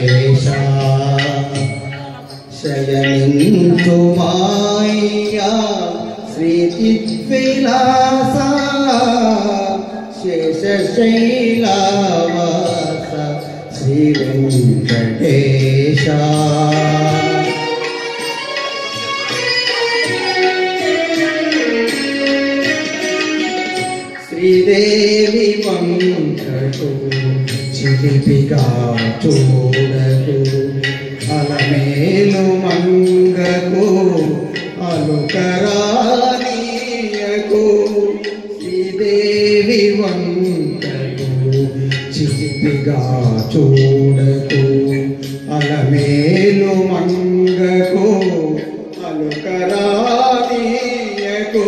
ఏషా శయనింతు మాయ్యా శ్రీ చిద్విలాస శేషశైలవాస శ్రీ వెంకటేశ శ్రీదేవి వంకకు చిలిపిగా చూడకు అలమేలు మంగకు అలుకరానీయకు శ్రీదేవి వంకకు చిలిపిగా చూడకు అలమేలు మంగకు అలుకరానీయకు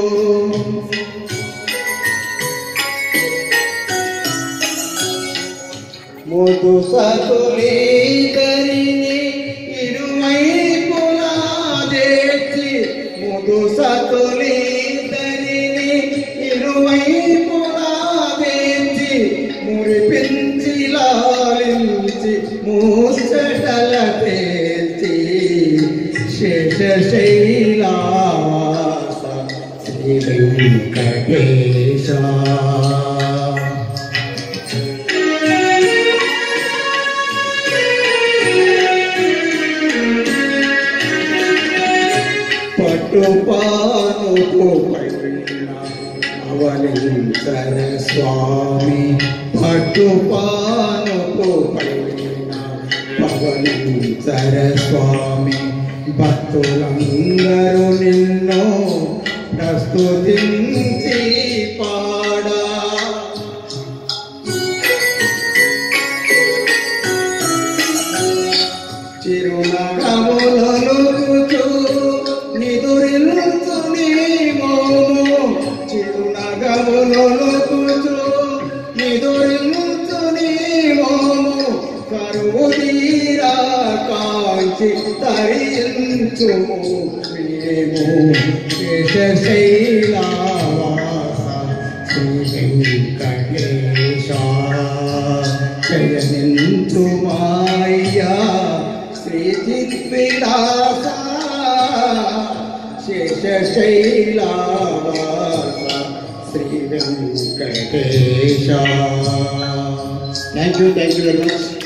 ముదు సతులీకరిని ఇరువైపులా దేచి ముదు సతులీకరిని ఇరువైపులా దేచి మురిపించి లాలించి మూసటల తేల్చి శేషశైలవాస శ్రీ వెంకటేశ పట్టుపానుపు పైన అవలించర స్వామి పట్టుపానుపు పైన పవలించర స్వామి భక్తులందరూ నిన్ను ప్రస్తుతించి పాడా చిరునగములను నిదురిల్చు నీ మౌను చిరునగములను నిదురిల్చు నీ మౌను కరువు తీరా కాంచి తరించుము మేము శేషశైలవాస Shri Venkatesha శయనింతు మాయ్యా Shri చిద్విలాస శేషశైలవాస Shri Venkatesha. Thank you very much.